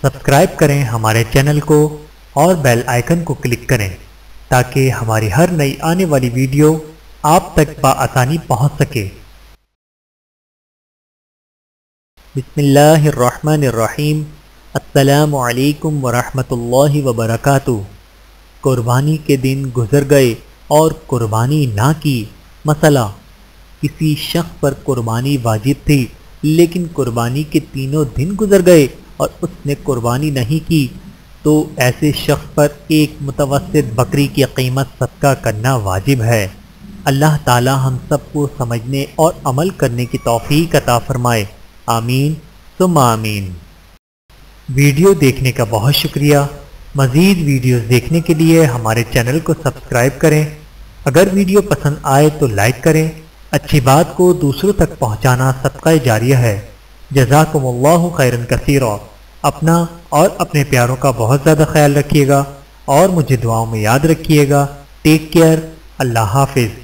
Subscribe کریں ہمارے channel کو اور بیل آئیکن کو کلک کریں تاکہ ہماری ہر نئی آنے والی ویڈیو آپ تک بآسانی پہنچ سکے۔ بسم اللہ الرحمن الرحیم۔ السلام علیکم ورحمۃ اللہ وبرکاتہ۔ قربانی کے دن گزر گئے اور قربانی نہ کی۔ مسئلہ: کسی شخص پر قربانی واجب تھی لیکن قربانی کے تینوں دن گزر گئے اور اس نے قربانی نہیں کی، تو ایسے شخص پر ایک متوسط بکری کی قیمت صدقہ کرنا واجب ہے۔ اللہ تعالی ہم سب کو سمجھنے اور عمل کرنے کی توفیق عطا فرمائے، آمین ثم آمین۔ ویڈیو دیکھنے کا بہت شکریہ۔ مزید ویڈیوز دیکھنے کے لیے ہمارے چینل کو سبسکرائب کریں۔ اگر ویڈیو پسند آئے تو لائک کریں۔ اچھی بات کو دوسروں تک پہنچانا صدقہ جاریہ ہے۔ جزاکم اللہ خیرا کثیرا۔ اپنا اور اپنے پیاروں کا بہت زیادہ خیال رکھیے گا اور مجھے دعاؤں میں یاد رکھیے گا۔ Take care. اللہ حافظ۔